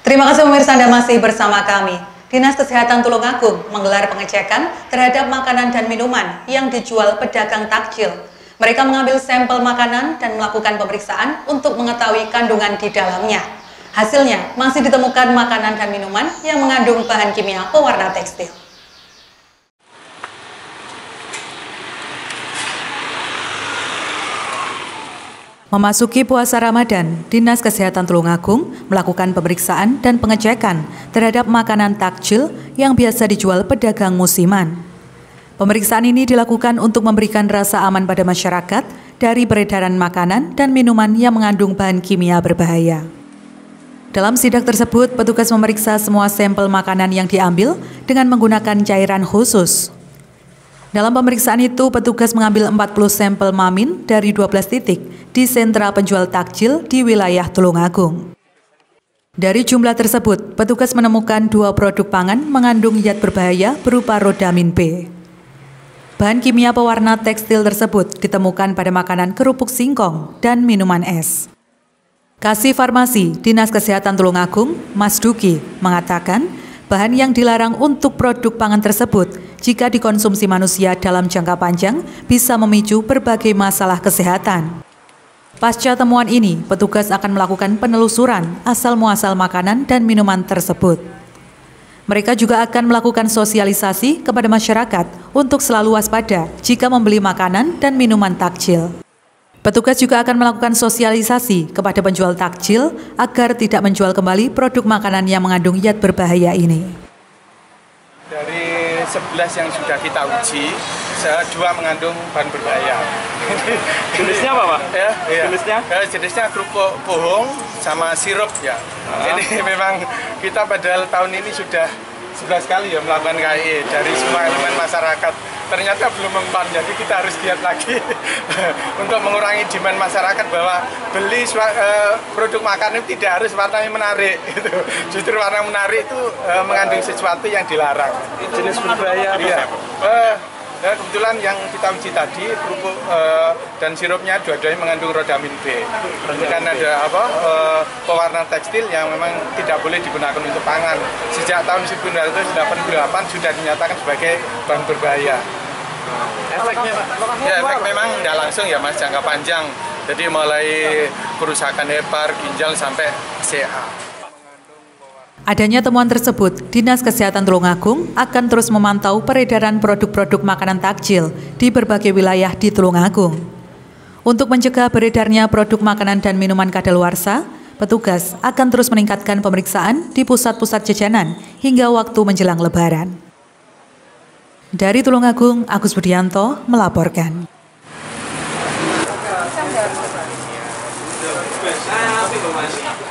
Terima kasih pemirsa, Anda masih bersama kami. Dinas Kesehatan Tulungagung menggelar pengecekan terhadap makanan dan minuman yang dijual pedagang takjil. Mereka mengambil sampel makanan dan melakukan pemeriksaan untuk mengetahui kandungan di dalamnya. Hasilnya masih ditemukan makanan dan minuman yang mengandung bahan kimia pewarna tekstil. Memasuki puasa Ramadan, Dinas Kesehatan Tulungagung melakukan pemeriksaan dan pengecekan terhadap makanan takjil yang biasa dijual pedagang musiman. Pemeriksaan ini dilakukan untuk memberikan rasa aman pada masyarakat dari peredaran makanan dan minuman yang mengandung bahan kimia berbahaya. Dalam sidak tersebut, petugas memeriksa semua sampel makanan yang diambil dengan menggunakan cairan khusus. Dalam pemeriksaan itu, petugas mengambil 40 sampel mamin dari 12 titik di sentra penjual takjil di wilayah Tulungagung. Dari jumlah tersebut, petugas menemukan 2 produk pangan mengandung zat berbahaya berupa rodamin B. Bahan kimia pewarna tekstil tersebut ditemukan pada makanan kerupuk singkong dan minuman es. Kasih Farmasi Dinas Kesehatan Tulungagung, Mas Duki, mengatakan bahan yang dilarang untuk produk pangan tersebut jika dikonsumsi manusia dalam jangka panjang bisa memicu berbagai masalah kesehatan. Pasca temuan ini, petugas akan melakukan penelusuran asal-muasal makanan dan minuman tersebut. Mereka juga akan melakukan sosialisasi kepada masyarakat untuk selalu waspada jika membeli makanan dan minuman takjil. Petugas juga akan melakukan sosialisasi kepada penjual takjil agar tidak menjual kembali produk makanan yang mengandung zat berbahaya ini. Dari 11 yang sudah kita uji, 2 mengandung bahan berbahaya. Jenisnya apa, Pak? Ya, Jenisnya kerupuk bohong sama sirup ya. Jadi memang kita pada tahun ini sudah 11 kali ya melakukan KIE dari semua elemen masyarakat. Ternyata belum mempan, jadi kita harus giat lagi untuk mengurangi demand masyarakat bahwa beli produk makanan itu tidak harus warnanya menarik. Gitu. Justru warna menarik itu mengandung sesuatu yang dilarang. Jenis berbahaya apa? Iya. Kebetulan yang kita uji tadi, kerupuk dan sirupnya dua-duanya mengandung rodamin B. Kan ada pewarna tekstil yang memang tidak boleh digunakan untuk pangan. Sejak tahun 1988 sudah dinyatakan sebagai bahan berbahaya. Efeknya, Pak? Ya, efek memang tidak langsung ya, Mas, jangka panjang. Jadi mulai kerusakan hepar, ginjal sampai CA. Adanya temuan tersebut, Dinas Kesehatan Tulungagung akan terus memantau peredaran produk-produk makanan takjil di berbagai wilayah di Tulungagung. Untuk mencegah beredarnya produk makanan dan minuman kadaluarsa, petugas akan terus meningkatkan pemeriksaan di pusat-pusat jajanan hingga waktu menjelang Lebaran. Dari Tulungagung, Agus Budianto melaporkan.